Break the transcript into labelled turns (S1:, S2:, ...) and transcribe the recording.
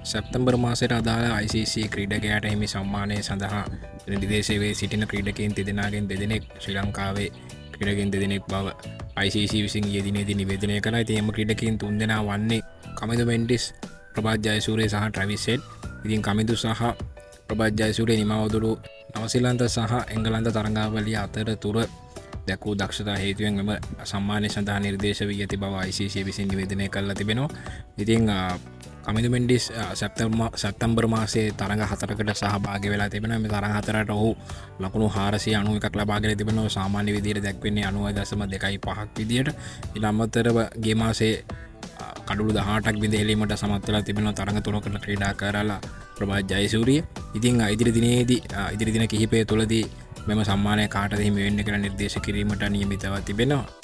S1: සැප්තැම්බර් මාසයට අදාළ ICC ක්‍රීඩකයාට හිමි සම්මානය සඳහා නිදේශවේ සිටින ක්‍රීඩකයින් තිදෙනගෙන් දෙදෙනෙක් ශ්‍රී ලංකාවේ ක්‍රඩකින් දෙදෙනෙක් බව ICC විසින් යෙදිනේති නිවේදනය කළ තියම ක්‍රඩකින් තුන් දෙෙන වන්නේ කමිදු මෙන්ටිස් ප්‍රභාජ්‍යයසූරය සහ ට්‍රවිසෙට් ඉතින් කමිදු සහ ප්‍රභාජ්‍යයසූරය නිමවදුරු නවසිලන්ත සහ එංගලන්ත තරංගාවලිය අතර තුර දැකූ දක්ෂතා හේතුවෙන් මෙම සම්මානය සඳහා නිර්දේශ වී ඇති බව ICC විසින් නිවේදනය කල්ල තිබෙනවා. ඉතින් කමිදු මෙන්ඩිස් සැප්තම්බර් මාසේ තරඟ හතරකට සහභාග වෙලා තිබෙන මේ තරඟ හතරට ඔහු ලකුණු 491ක් ලබාගෙන තිබෙනවා. සාමාන්‍ය විදිහට දැක්වෙන්නේ 90.25ක් විදියට. ඊට අමතරව ගේ මාසේ කඩුළු 18ක් විඳ සමත් වෙලා තිබෙනවා තරඟ තුනකට ක්‍රීඩා කරලා ප්‍රභාත් ජයසූරිය. ඉතින් ඉදිරි දිනේදී ඉදිරි දින කිහිපය තුලදී මෙම සම්මානය කාටද හිමි වෙන්නේ කියලා නිර්දේශ කිරීමට නියමිතව තිබෙනවා.